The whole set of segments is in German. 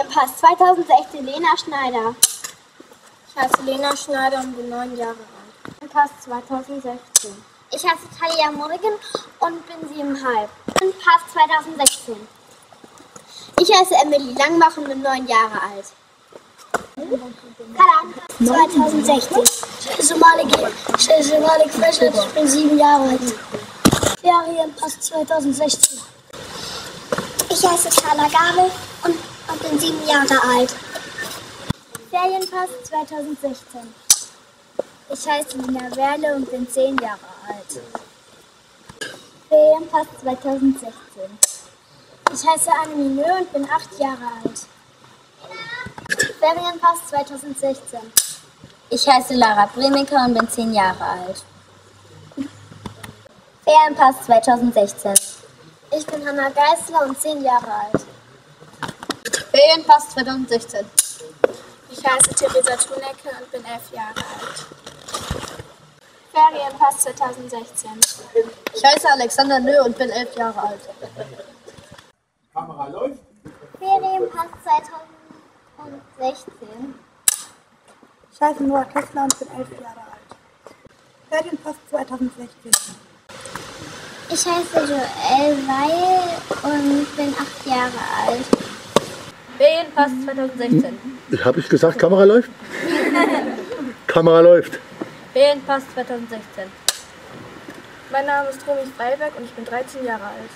Ferienpass 2016, Lena Schneider. Ich heiße Lena Schneider und bin 9 Jahre alt. Ferienpass 2016. Ich heiße Talia Morgan und bin 7,5. Pass 2016. Ich heiße Emily Langbach und bin 9 Jahre alt. Kalam 2016. Ich heiße Malik Freschert, ich bin 7 Jahre alt. Ferienpass 2016. Ich heiße Carla Gabel und bin 7 Jahre alt. Ferienpass 2016. Ich heiße Nina Werle und bin 10 Jahre alt. Ferienpass 2016. Ich heiße Annemie Nö und bin 8 Jahre alt. Ferienpass 2016. Ich heiße Lara Bremiker und bin 10 Jahre alt. Ferienpass 2016. Ich bin Hanna Geißler und 10 Jahre alt. Ferienpass 2016. Ich heiße Theresa Thunecke und bin 11 Jahre alt. Ferienpass 2016. Ich heiße Alexander Nö und bin 11 Jahre alt. Kamera läuft. Ferienpass 2016. Ich heiße Noah Kessler und bin 11 Jahre alt. Ferienpass 2016. Ich heiße Joelle Weil und bin 8 Jahre alt. Ferienpass 2016. Habe ich gesagt, Kamera läuft? Kamera läuft. Ferienpass 2016. Mein Name ist Romy Freiberg und ich bin 13 Jahre alt.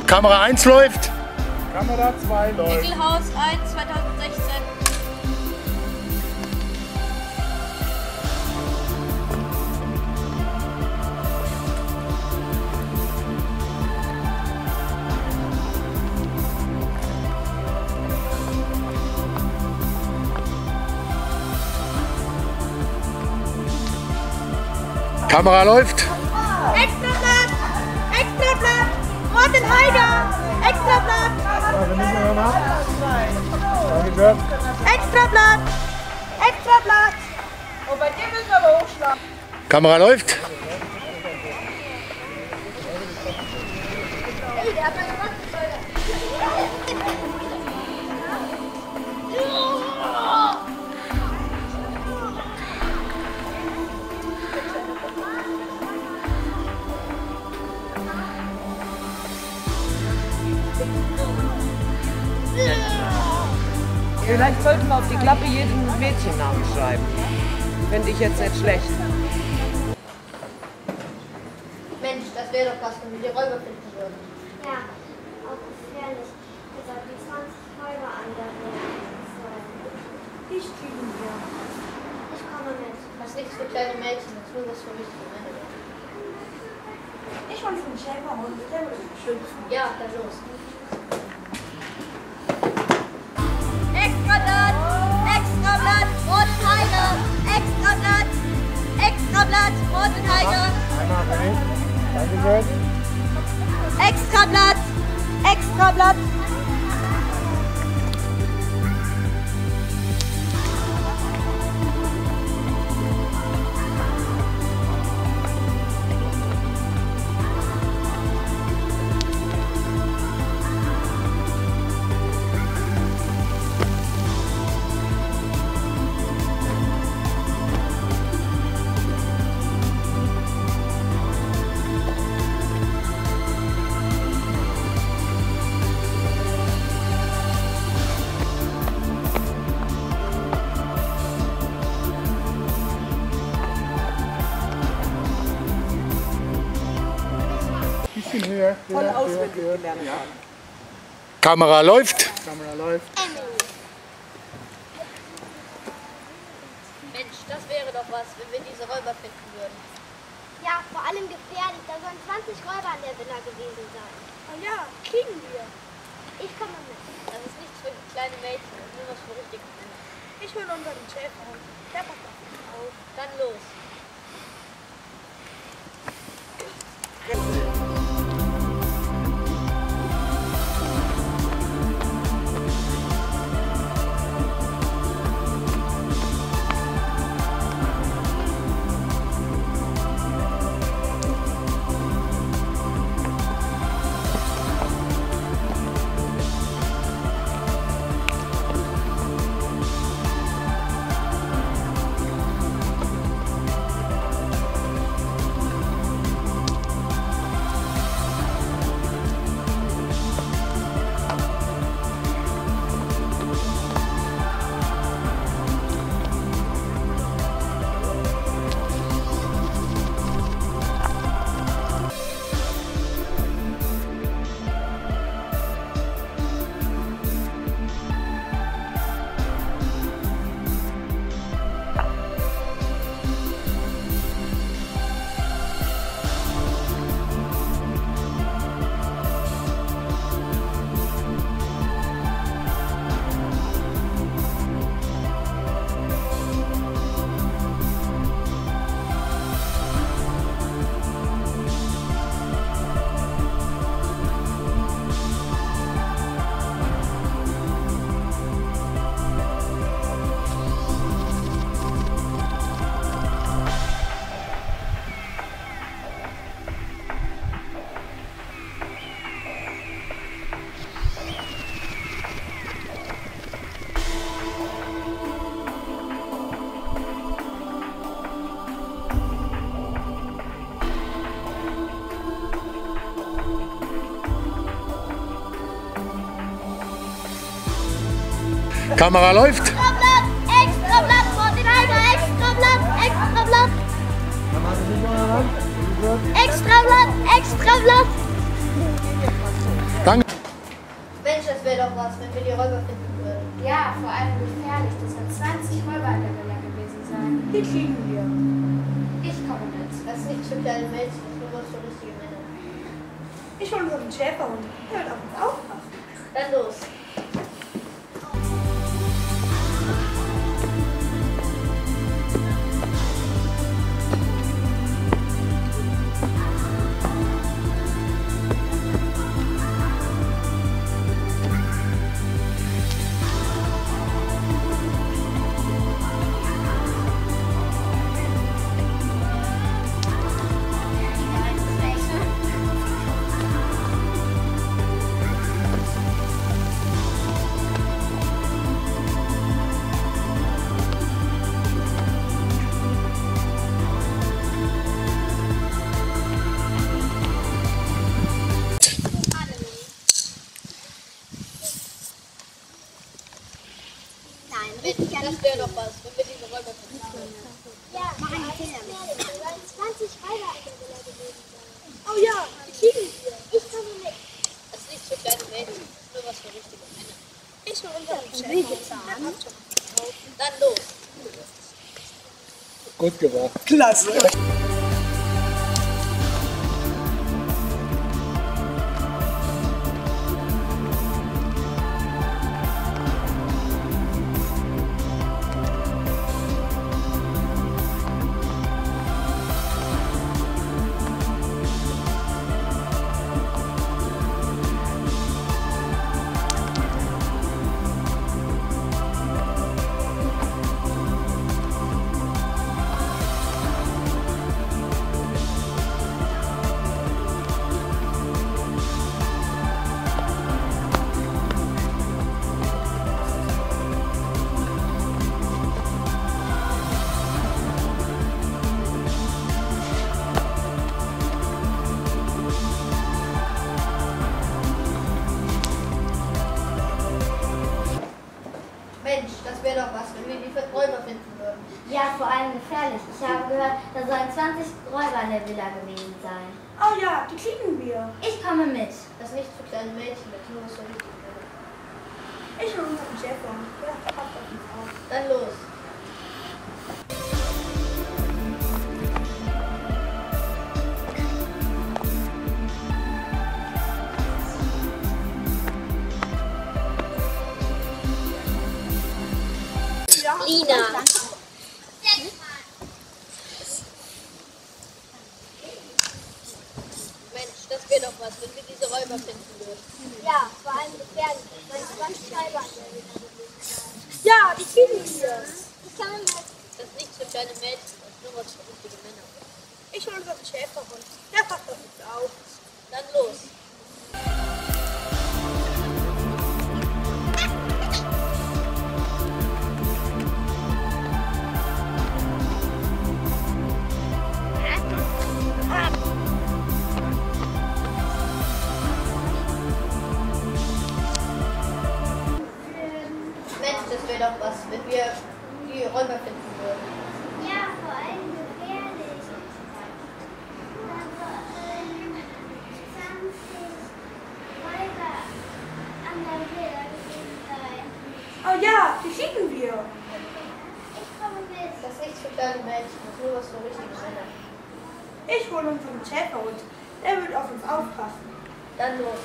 Kamera 1 läuft. Kamera 2 läuft. Egelhaus 1 2016. Kamera läuft. Extrablatt! Extrablatt! Martin Heiger! Extrablatt! Extrablatt! Extrablatt! Und bei dir müssen wir aber hochschlagen. Kamera läuft. Vielleicht sollten wir auf die Klappe jeden Mädchennamen schreiben. Fände ich jetzt nicht schlecht. Mensch, das wäre doch was, wenn wir die Räuber finden würden. Ja, auch gefährlich. Also die 20 Räuber an der Ich kriegen wir. Ich komme mit. Das ist nichts für kleine Mädchen, das ist nur was für richtige Männer. Ich wollte den Schäferhund, der wird schützen. Ja, dann los. Extrablatt! Extrablatt! Martin Heiger! Extrablatt! Extrablatt! Martin Heiger! Extrablatt! Extrablatt! Voll auswendig gelernt haben. Kamera läuft. Kamera läuft. Mensch, das wäre doch was, wenn wir diese Räuber finden würden. Ja, vor allem gefährlich. Da sollen 20 Räuber an der Villa gewesen sein. Oh ja, kriegen wir. Ich komme mit. Das ist nichts für kleine Mädchen, das ist nur was für richtige Männer. Ich will unseren Schäferhund. Der passt auf mich auf. Dann los. Kamera läuft. Extrablatt! Extrablatt! Martin Heiger! Extrablatt! Extrablatt! Extrablatt! Extrablatt! doch was, wenn wir die Räuber finden würden. Ja, vor allem gefährlich. Das wird 20 Räuber in der Villa gewesen sein. Die kriegen wir. Ich komme mit. Das ist nichts für kleine Mädchen, das ist nur was für richtige Männer. Ich hole unseren Schäferhund. Der wird auf uns aufpassen. Dann los. Das wäre doch was, wenn wir diese Räuber finden würden. Ja, machen die Kinder mit. 20 Räuber in der Villa gewesen sein. Oh ja, die kriegen wir. Ich komme mit. Das ist nichts für kleine Mädchen, das ist nur was für richtige Männer. Ich hole unseren Schäferhund. Dann los. Gut gemacht. Klasse. Mensch, das wäre doch was, wenn wir die Räuber finden würden. Ja, vor allem gefährlich. Ich habe gehört, da sollen 20 Räuber in der Villa gewesen sein. Oh ja, die kriegen wir. Ich komme mit. Das ist nichts für kleine Mädchen, das ist nur was für richtige Männer. Ich hole unseren Schäferhund. Der passt auf uns auf. Dann los. Lina. Mensch, das wäre doch was, wenn wir diese Räuber finden würden. Ja, vor allem gefährlich. Das sollen 20 Räuber in der Villa gewesen sein. Ja, die kriegen wir. Ich komme mit. Das ist nichts für kleine Mädchen, das ist nur was für richtige Männer. Ich hole unseren Schäferhund. Der passt auf uns auf. Dann los. Mensch, das wäre doch was, wenn wir die Räuber finden würden. Ja, vor allem gefährlich. Da sollen 20 Räuber an der Villa gewesen sein. Oh ja, die kriegen wir. Ich komme mit. Das ist nichts für kleine Mädchen, das ist nur was für richtige Männer. Ich hole unseren Schäferhund. Der wird auf uns aufpassen. Dann los.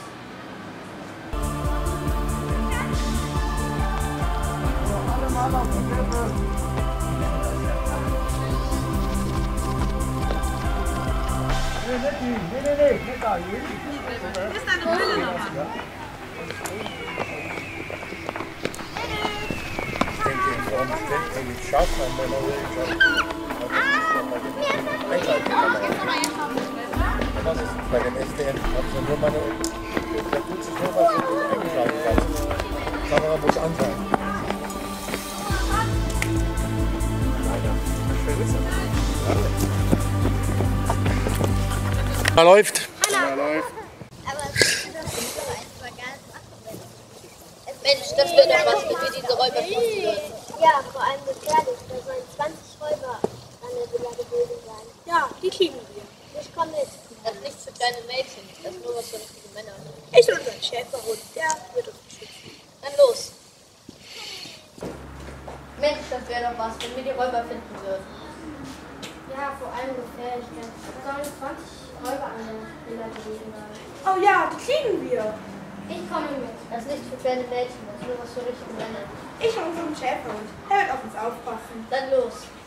Nee, nicht da. Ist deine Brille nochmal? Bei dem SDN habe ich nur meine. Der tut sich nur, was du eingeschaltet hast. Die Kamera muss an sein. Er läuft. Er läuft. Aber das ist so einfach ganz machen. Mensch, das wäre doch was, wenn wir diese Räuber finden würden. Ja, vor allem gefährlich. Da sollen 20 Räuber an der Villa gewesen sein. Ja, die kriegen wir. Ich komme mit. Das ist nichts für kleine Mädchen, das ist nur was für richtige Männer. Ich hole unseren Schäferhund. Der wird uns schützen. was, wenn wir die Räuber finden würden? Ja, vor allem Gefährlichkeit. Da sollen 20 Räuber an der Villa gewesen sein. Oh ja, die kriegen wir. Ich komme mit. Das ist nicht für kleine Mädchen, das ist nur was für richtige Männer. Ich und unseren Schäferhund. Der wird auf uns aufpassen. Dann los.